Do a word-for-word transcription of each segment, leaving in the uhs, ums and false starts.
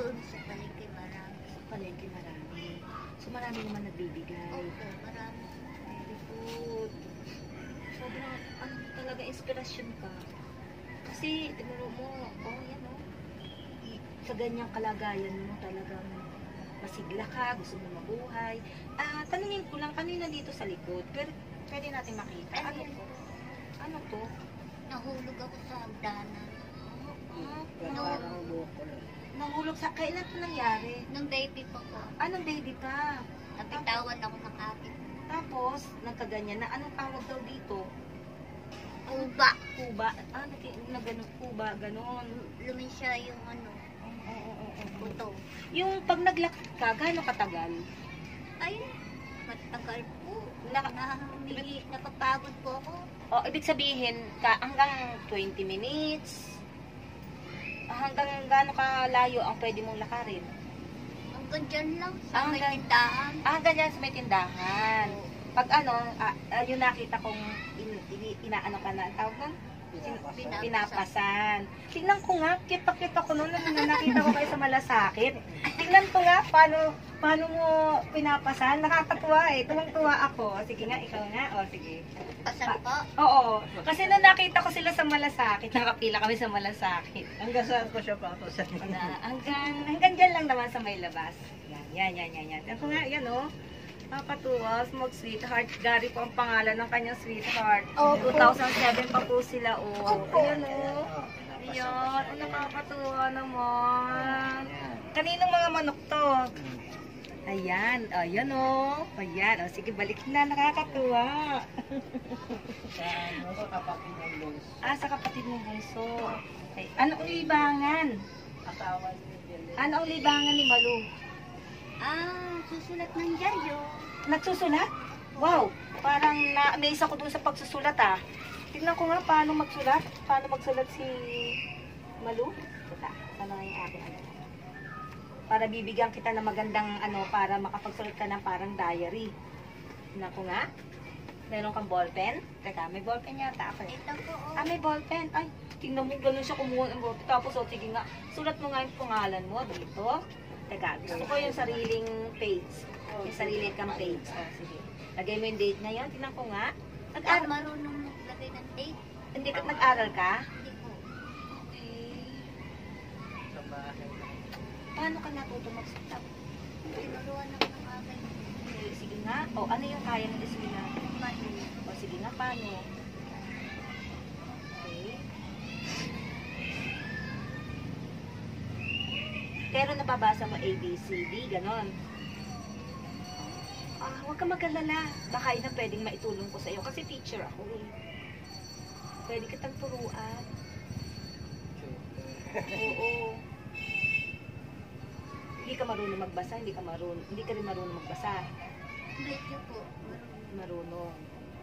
Doon sa palengke marami. Sa palengke marami. So marami naman nagbibigay. Opo, marami. Very good. Sobrang, ano talaga, inspirasyon ka. Kasi, tignan mo, oh, yan oh. Sa ganyang kalagayan mo, talagang masigla ka, gusto mo mabuhay. Ah, tanungin ko lang, kanina dito sa likod, pero pwede natin makita. Ano Ano yan? to? Ano to? Nahulog ako sa hagdanan. Ah, No. nahulog sa, kailan to nangyari? Nung baby pa ko, Anong baby ka? napitawan ako ng kapit. Tapos, nagkaganyan na, anong tawag daw dito? Uba. Kuba? Ah, naki, na ganun, kuba, ganon. Lumisya yung ano, Oo, oo, oo, oo. buto. Yung pag naglakad ka, gaano katagal? Ay, matagal po. Naka- Na, hindi, napapagod po ako. O, ibig sabihin, ka, hanggang twenty minutes, hanggang gaano kalayo ang pwede mong lakarin? Hanggang dyan lang, Ah, sa may hanggang- tindahan. Ah, hanggang dyan sa may tindahan. Pag ano, ah, ah, yung nakita kong in, in, inaano ka na, ang tawag nun? Pinapasan. Pinapasan. Tingnan ko nga, cute-cute ako noon nung nakita ko kayo sa malasakit. Tingnan ko nga, paano, paano mo pinapasan. Nakakatuwa eh, tuwang-tuwa ako. Sige nga, ikaw nga. O, sige. Pasan po. Oo. Kasi nung nakita ko sila sa malasakit, nakapila kami sa malasakit. Hanggang saan ko siya papasan? Na, hanggang, hanggang dyan lang naman sa may labas. Yan, yan, yan, yan. yan. Ako nga, yan o. Oh. Nakakatuwa, Smog Sweetheart. Gary po ang pangalan ng kanyang sweetheart. Opo. two thousand seven pa po sila o. Oh. Opo. Ayan o. Oh. Ayan. Oh, nakakatuwa naman. Kaninong mga manok to? Ayan. Ayan o. Oh. Ayan. O, oh, sige, balik na. Nakakatuwa. Sa ano, sa kapatid ng bunso. Ah, sa kapatid mo bunso. Ay, anong libangan? Asawa niya din. Anong libangan ni Malu? Ah, susulat ng diaryo. Nagsusulat? Wow! Parang na-amaze ako dun sa pagsusulat ah. Tignan ko nga paano magsulat. Paano magsulat si Malu. Teka, sana nga yung aking ano. Para bibigyan kita ng magandang ano, para makapagsulat ka ng parang diary. Tignan ko nga. Meron kang ballpen. Teka, may ballpen yata ako eh. Ito po. oh. Ah, may ballpen. Ay, tingnan mo, ganun siya kumuha ng ballpen. Tapos, oh, sige nga, sulat mo nga yung pangalan mo dito. Teka, gusto ko yung sariling page. Yung sariling kang page. Oh, sige. Lagay mo yung date na yun. Tingnan ko nga. Ah, Nag-aral, marunong maglagay ng date. hindi ka nag-aral ka? Hindi po. Okay. Sa bahay lang. Paano ka natuto magsulat? Tinuruan ako ng agay. Okay, sige nga. O, ano yung kaya mo isulat? Mali. O, sige nga, paano? Okay. Pero nababasa mo A, B, C, D, ganon. Ah, huwag ka mag-alala. Baka yun ang pwedeng maitulong ko sa iyo. Kasi teacher ako eh. Pwede kitang turuan. Oo. Hindi ka marunong magbasa, hindi ka marunong, hindi ka rin marunong magbasa. Medyo po. Marunong.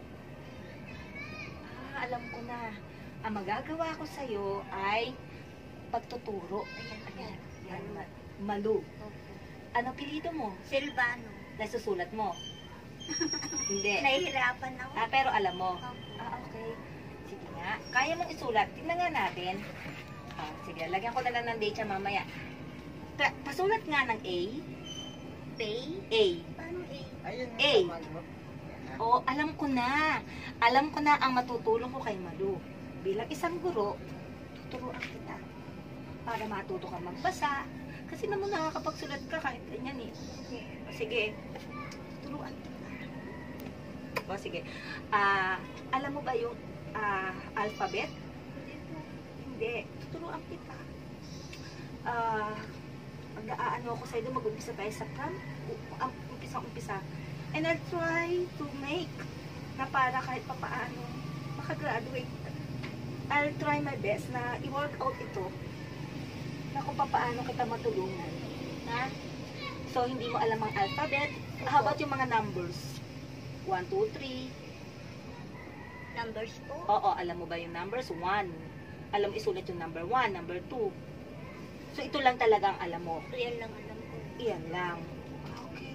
Ah, alam ko na. Ang magagawa ko sa iyo ay pagtuturo. Ayan, ayan. Yan, ma- Malu. Opo. Ano pilido mo? Silvano. Nasusulat mo? Hindi. Nahihirapan ako. Ah, pero alam mo. Opo. Ah, okay. Sige nga. Kaya mong isulat. Tingnan nga natin. Ah, sige, lagyan ko na lang ng date siya mamaya. Pa- pasulat nga ng A. Pay? A. Paano A? Ayun, A. sa manok. Oh, alam ko na. Alam ko na ang matutulong ko kay Malu. Bilang isang guro, tuturuan kita. Para matuto ka magbasa. Kasi naman nakakapagsulat ka kahit ganyan eh. O, sige. Tuturuan kita. O, sige. Ah, alam mo ba yung ah, alphabet? Hindi. Tuturuan kita. Ah, mag-aano ako sa'yo, mag-umpisa tayo sa pram. Ang umpisa-umpisa. And I'll try to make na para kahit papaano makagraduate. I'll try my best na i-work out ito na kung papaano kita matulungan. Ha? So, hindi mo alam ang alphabet. How about yung mga numbers? one, two, three. Numbers po? Oo, alam mo ba yung numbers? one. Alam mo isulat yung number one, number two. So, ito lang talagang alam mo. Yan lang alam ko. Iyan lang. Okay.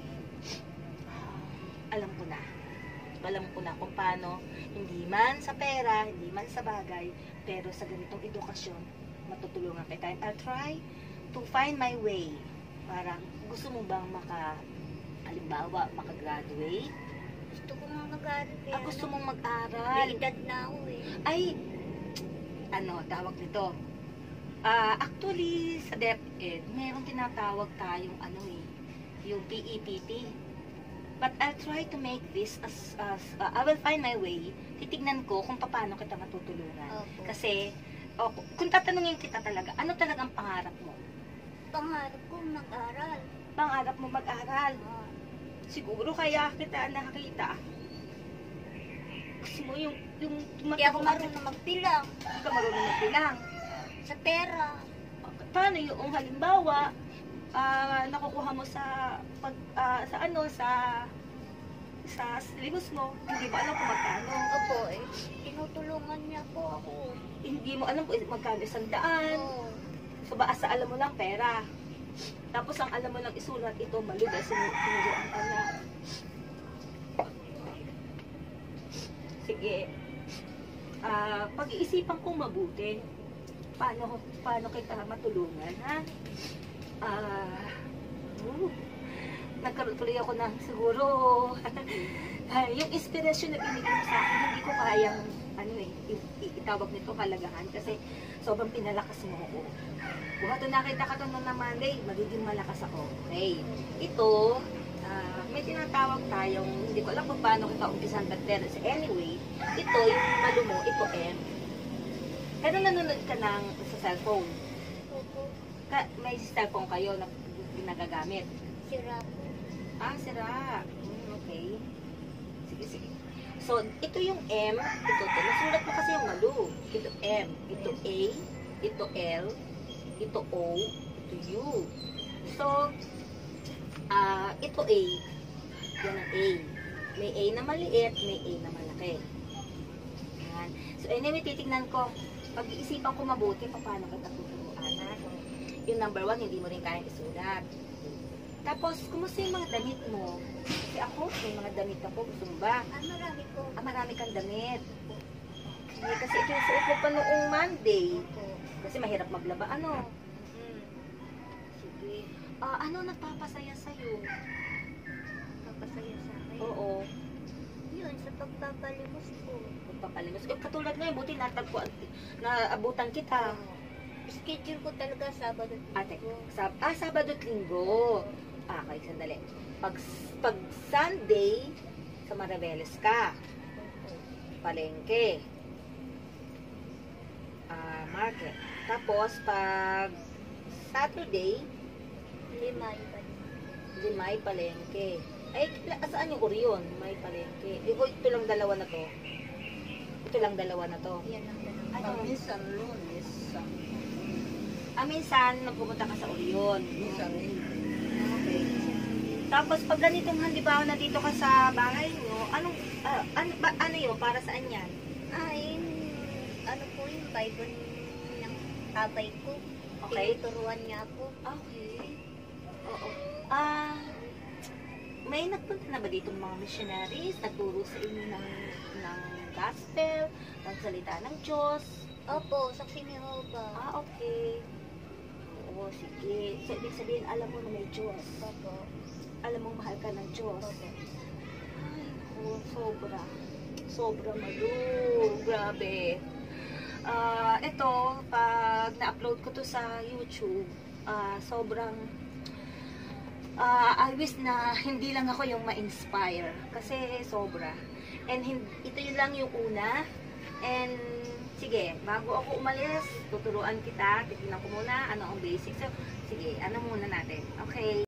Alam ko na. Alam ko na kung paano, hindi man sa pera, hindi man sa bagay, pero sa ganitong edukasyon, matutulungan kita. And I'll try to find my way. Parang, gusto mo bang maka, halimbawa, makagraduate? Gusto ko nga mag-aaral. Ah, gusto mong mag-aral? May edad na ako eh. Ay, ano, tawag nito. Ah, actually, sa DepEd, mayroong tinatawag tayong ano eh, yung P E T T. But I'll try to make this as, as uh, I will find my way. Titignan ko kung paano kita matutulungan. Opo. Kasi, oh, kung tatanungin kita talaga, ano talagang pangarap mo? Pangarap ko mag-aral. Pangarap mo mag-aral. Ah, Siguro kaya kita nakakita. Gusto mo yung, yung Hindi ako marunong magbilang. Hindi ka marunong magbilang. Sa pera. Paano yung halimbawa, ah, nakukuha mo sa pag ah, sa ano sa sa libos mo, hindi mo alam kung magkano. Opo eh. Tinutulungan niya po ako. Hindi mo alam kung magkano isang daan. Oo. So baasa alam mo lang pera. Tapos ang alam mo lang isulat ito mali dahil sinuturuan ka na. Sige. Ah, pag-iisipan ko mabuti. Paano paano kita matulungan, ha? Ah, uh, nagkaroon tuloy ako ng siguro ah, yung inspirasyon na binigay mo sa akin, hindi ko kayang ano eh, i- i- itawag nito kalagahan kasi sobrang pinalakas mo ako. Buka to nakita ka to na naman, eh, magiging malakas ako. Okay. Ito, ah, may tinatawag tayong, hindi ko alam kung paano kita umpisan, but there is anyway, ito, yung malo mo, ito M. Pero nanonood ka ng sa cellphone. Opo. Ka, may cellphone kayo na ginagagamit. Sira po. Ah, sira. Hmm, okay. Sige, sige. So, ito yung M, ito to. Nasulat mo kasi yung malo. Ito M, ito A, ito L, ito O, ito U. So, ah, ito A. Yan ang A. May A na maliit, may A na malaki. Yan. So, anyway, titignan ko. Pag-iisipan ko mabuti kung paano kita tuturuan. Ha? Yung number one, hindi mo rin kayang isulat. Tapos, kumusta yung mga damit mo? Kasi ako, may mga damit ako. Gusto mo ba? Ah, marami po. Ah, marami kang damit. Sige, kasi ito yung suot mo pa noong Monday. Opo. Kasi mahirap maglaba. Ano? Mm. Sige. Ah, ano nagpapasaya sa'yo? Papasaya sa akin. Oo. Yun, sa pagpapalimos po. Magpapalimos. Eh, katulad ngayon, buti natagpuan, naabutan kita. Schedule ko talaga Sabado at Ate, Linggo. sab ah, Sabado at Linggo. Ah, okay, sandali. Pag, pag Sunday, sa Maribeles ka. Palengke. Ah, market. Tapos, pag Saturday, Lima iba. Limay Palengke. Ay, la- saan yung Orion? Limay Palengke. Eh, oh, ito lang dalawa na to. Ito lang dalawa na to. Yan ang dalawa. Ano? Pag minsan lunes, sa Ah, minsan, nagpupunta ka sa Orion. minsan hindi. Okay. Tapos, pag ganitong halimbawa na dito ka sa bahay nyo, anong, ah, ano, ba, ano yun? Para saan yan? Ah, yun, ano po yung Bible ng abay ko. Okay. Tinuturuan niya ako. Okay. Oo. Ah, may nagpunta na ba dito mga missionaries? Nagturo sa inyo ng, ng gospel, ng salita ng Diyos? Opo, saksi ni Jehovah. Ah, okay. Oo, sige. So, ibig sabihin, alam mo na may Diyos. Opo. Alam mo, mahal ka ng Diyos. Opo. Ay, naku, sobra. Sobra, Malu. Grabe. Ah, ito, pag na-upload ko to sa YouTube, ah, sobrang, ah, I wish na hindi lang ako yung ma-inspire. Kasi sobra. And hin- ito yun lang yung una. And, sige, bago ako umalis, tuturuan kita. Titignan ko muna ano ang basics. So, sige, ano muna natin. Okay.